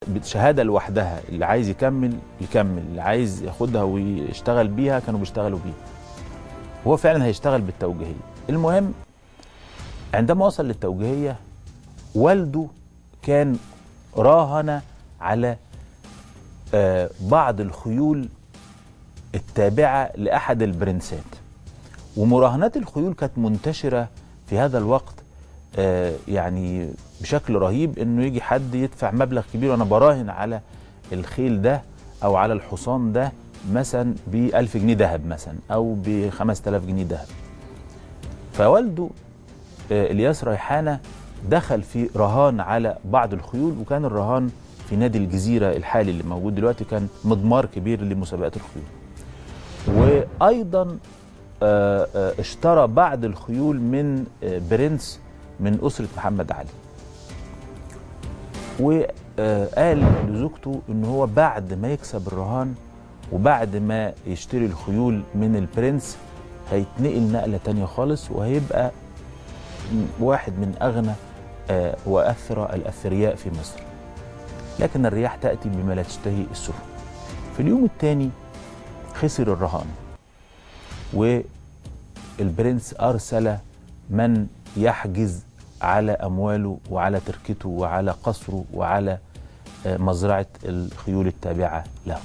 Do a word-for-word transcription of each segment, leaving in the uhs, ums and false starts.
شهاده لوحدها، اللي عايز يكمل يكمل، اللي عايز ياخدها ويشتغل بيها كانوا بيشتغلوا بيها. هو فعلا هيشتغل بالتوجيهيه. المهم عندما وصل للتوجيهيه والده كان راهن على آه بعض الخيول التابعه لاحد البرنسات، ومراهنات الخيول كانت منتشره في هذا الوقت آه يعني بشكل رهيب، انه يجي حد يدفع مبلغ كبير وانا براهن على الخيل ده او على الحصان ده مثلا ب ألف جنيه ذهب مثلا او ب خمسة آلاف جنيه ذهب. فوالده آه الياس ريحانه دخل في رهان على بعض الخيول، وكان الرهان في نادي الجزيره الحالي اللي موجود دلوقتي، كان مضمار كبير لمسابقات الخيول. وايضا آه آه اشترى بعض الخيول من آه برنس من أسرة محمد علي، وقال لزوجته إن هو بعد ما يكسب الرهان وبعد ما يشتري الخيول من البرنس هيتنقل نقلة تانية خالص، وهيبقى واحد من أغنى وأثرى الأثرياء في مصر. لكن الرياح تأتي بما لا تشتهي السفن. في اليوم الثاني خسر الرهان، والبرنس أرسل من يحجز على أمواله وعلى تركته وعلى قصره وعلى مزرعة الخيول التابعة له.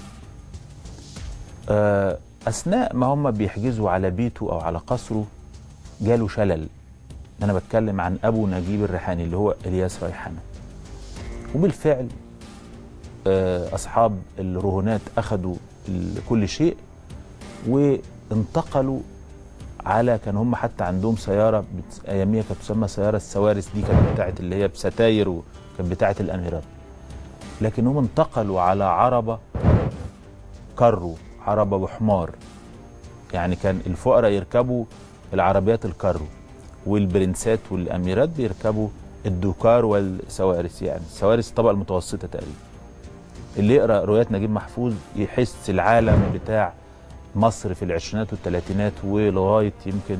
أثناء ما هم بيحجزوا على بيته أو على قصره جاله شلل. أنا بتكلم عن أبو نجيب الريحاني اللي هو الياس ريحانة. وبالفعل أصحاب الرهونات أخذوا كل شيء وانتقلوا على، كان هم حتى عندهم سياره اياميه كانت تسمى سياره السوارس، دي كانت بتاعت اللي هي بستاير وكانت بتاعت الاميرات، لكن هم انتقلوا على عربه كارو، عربه بحمار. يعني كان الفقراء يركبوا العربيات الكارو والبرنسات والاميرات بيركبوا الدوكار والسوارس، يعني السوارس الطبقه المتوسطه تقريبا. اللي يقرا روايات نجيب محفوظ يحس العالم بتاع مصر في العشرينات والثلاثينات ولغايه يمكن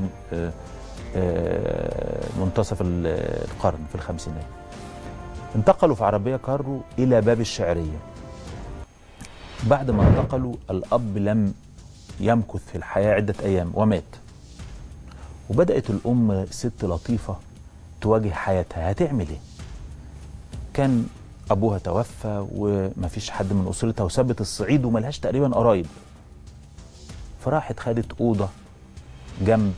منتصف القرن في الخمسينات. انتقلوا في عربيه كارو الى باب الشعريه. بعد ما انتقلوا الاب لم يمكث في الحياه عده ايام ومات. وبدات الام ست لطيفه تواجه حياتها، هتعمل ايه؟ كان ابوها توفى ومفيش حد من اسرتها وسابت الصعيد وملهاش تقريبا قرايب. فراحت خدت اوضه جنب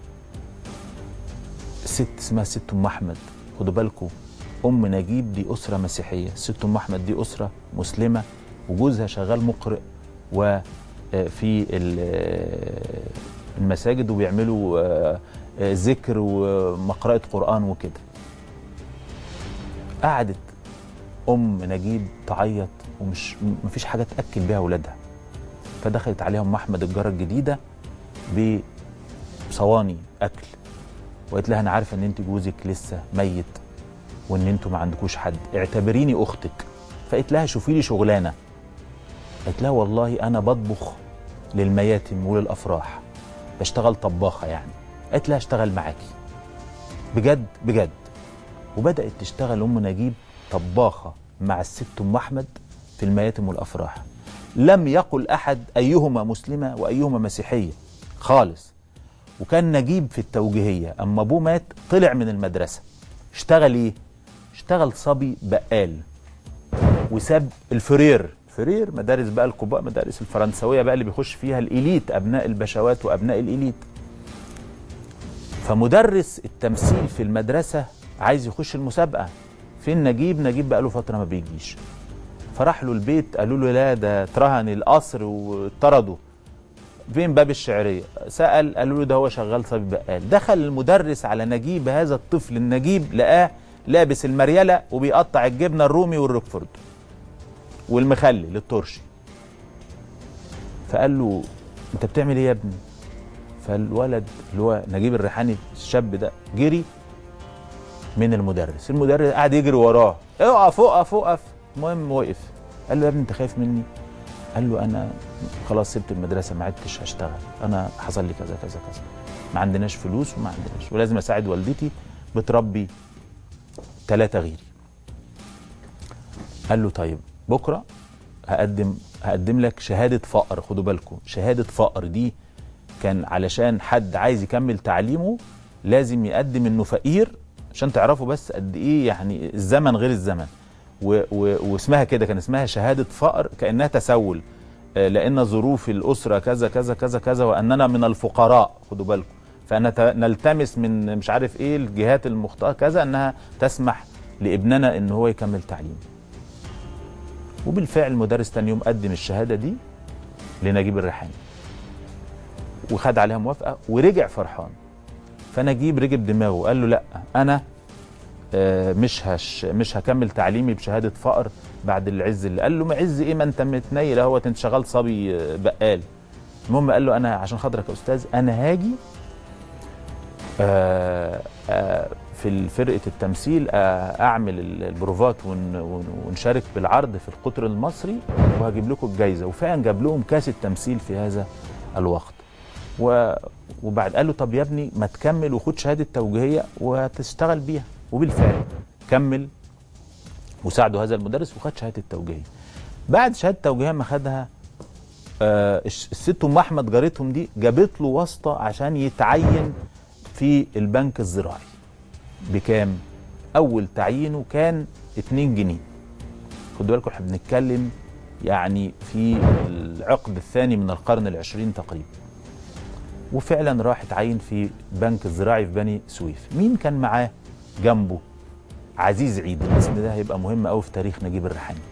ست اسمها ست ام احمد. خدوا بالكم ام نجيب دي اسره مسيحيه، ست ام احمد دي اسره مسلمه، وجوزها شغال مقرئ وفي المساجد وبيعملوا ذكر ومقرأة قرآن وكده. قعدت ام نجيب تعيط ومش مفيش حاجه تاكل بيها اولادها. فدخلت عليها ام احمد الجاره الجديده بصواني اكل، وقالت لها انا عارفه ان انت جوزك لسه ميت وان انتوا ما عندكوش حد، اعتبريني اختك. فقالت لها شوفي لي شغلانه. قالت لها والله انا بطبخ للمياتم وللافراح، بشتغل طباخه يعني. قالت لها اشتغل معاكي بجد بجد. وبدات تشتغل ام نجيب طباخه مع الست ام احمد في المياتم والافراح. لم يقل احد ايهما مسلمه وايهما مسيحيه خالص. وكان نجيب في التوجيهيه اما ابوه مات طلع من المدرسه. اشتغل ايه؟ اشتغل صبي بقال وساب الفرير. فرير مدارس بقى القباء، مدارس الفرنسويه بقى اللي بيخش فيها الاليت، ابناء البشوات وابناء الاليت. فمدرس التمثيل في المدرسه عايز يخش المسابقه. فين نجيب؟ نجيب بقى له فتره ما بيجيش. فراح له البيت قالوا له لا ده اترهن القصر وطرده. فين باب الشعريه؟ سال قالوا له ده هو شغال صبي بقال. دخل المدرس على نجيب، هذا الطفل النجيب، لقاه لابس المريله وبيقطع الجبنه الرومي والروكفورد والمخلي للطرشي. فقال له انت بتعمل ايه يا ابني؟ فالولد اللي هو نجيب الريحاني الشاب ده جري من المدرس. المدرس قاعد يجري وراه، اقف اقف اقف. المهم وقف. قال له يا ابني انت خايف مني؟ قال له انا خلاص سبت المدرسه ما عدتش هشتغل، انا حصل لي كذا كذا كذا، ما عندناش فلوس وما عندناش ولازم اساعد والدتي بتربي ثلاثه غيري. قال له طيب بكره هقدم هقدم لك شهاده فقر. خدوا بالكم، شهاده فقر دي كان علشان حد عايز يكمل تعليمه لازم يقدم انه فقير، عشان تعرفوا بس قد ايه يعني الزمن غير الزمن. و و واسمها كده، كان اسمها شهاده فقر كانها تسول، لان ظروف الاسره كذا كذا كذا كذا واننا من الفقراء. خدوا بالكم، فنلتمس من مش عارف ايه الجهات المخطئه كذا انها تسمح لابننا ان هو يكمل تعليمه. وبالفعل المدرس تاني يوم قدم الشهاده دي لنجيب الريحاني وخد عليها موافقه ورجع فرحان. فنجيب رجب دماغه وقال له لا، انا مش هش مش هكمل تعليمي بشهاده فقر بعد العز اللي قال له. ما عز ايه، ما انت متنيل اهوت، انت شغال صبي بقال. المهم قال له انا عشان خاطرك يا استاذ انا هاجي آآ آآ في فرقه التمثيل اعمل البروفات ونشارك بالعرض في القطر المصري وهجيب لكم الجايزه. وفعلا جاب لهم كاس التمثيل في هذا الوقت. وبعد قال له طب يا ابني ما تكمل وخد شهاده توجيهيه وتشتغل بيها. وبالفعل كمل وساعده هذا المدرس وخد شهاده التوجيهيه. بعد شهاده التوجيهيه ما خدها آه الست ام احمد جارتهم دي جابت له واسطه عشان يتعين في البنك الزراعي. بكام؟ اول تعيينه كان اتنين جنيه. خدوا بالكم احنا بنتكلم يعني في العقد الثاني من القرن العشرين تقريبا. وفعلا راح اتعين في بنك الزراعي في بني سويف. مين كان معاه جنبه؟ عزيز عيد. الاسم ده هيبقى مهم قوي في تاريخ نجيب الريحاني.